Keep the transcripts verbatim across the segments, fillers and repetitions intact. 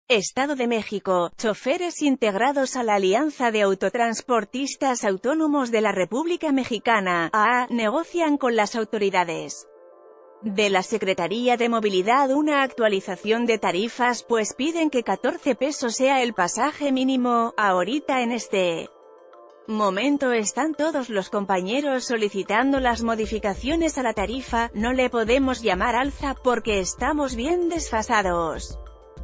Estado de México, choferes integrados a la Alianza de Autotransportistas Autónomos de la República Mexicana, A A, negocian con las autoridades de la Secretaría de Movilidad una actualización de tarifas, pues piden que catorce pesos sea el pasaje mínimo. Ahorita en este momento están todos los compañeros solicitando las modificaciones a la tarifa, no le podemos llamar alza porque estamos bien desfasados.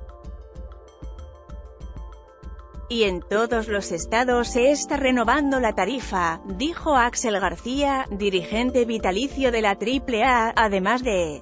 Y en todos los estados se está renovando la tarifa, dijo Axel García, dirigente vitalicio de la triple A. Además de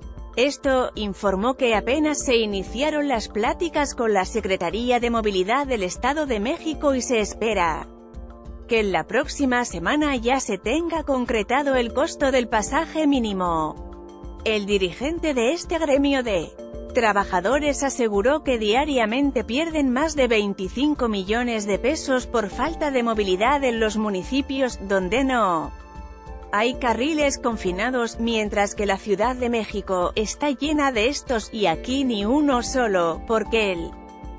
esto, informó que apenas se iniciaron las pláticas con la Secretaría de Movilidad del Estado de México y se espera que en la próxima semana ya se tenga concretado el costo del pasaje mínimo. El dirigente de este gremio de trabajadores aseguró que diariamente pierden más de veinticinco millones de pesos por falta de movilidad en los municipios donde no hay carriles confinados, mientras que la Ciudad de México está llena de estos, y aquí ni uno solo, porque el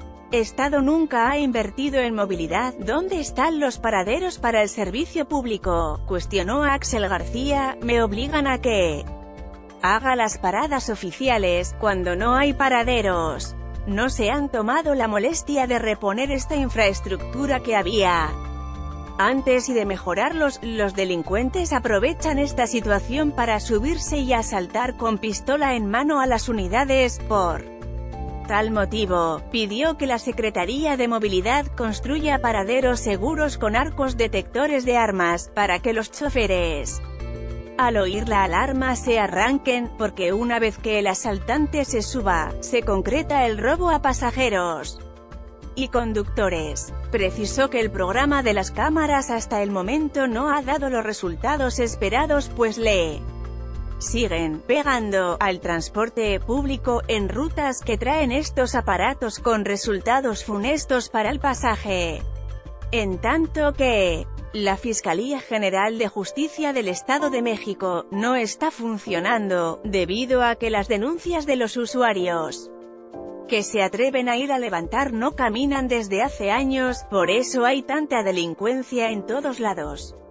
Estado nunca ha invertido en movilidad. ¿Dónde están los paraderos para el servicio público?, cuestionó Axel García. Me obligan a que haga las paradas oficiales, cuando no hay paraderos. No se han tomado la molestia de reponer esta infraestructura que había antes y de mejorarlos. Los delincuentes aprovechan esta situación para subirse y asaltar con pistola en mano a las unidades. Por tal motivo, pidió que la Secretaría de Movilidad construya paraderos seguros con arcos detectores de armas, para que los choferes, al oír la alarma, se arranquen, porque una vez que el asaltante se suba, se concreta el robo a pasajeros y conductores. Precisó que el programa de las cámaras hasta el momento no ha dado los resultados esperados, pues le siguen pegando al transporte público en rutas que traen estos aparatos, con resultados funestos para el pasaje. En tanto que la Fiscalía General de Justicia del Estado de México no está funcionando, debido a que las denuncias de los usuarios que se atreven a ir a levantar no caminan desde hace años, por eso hay tanta delincuencia en todos lados.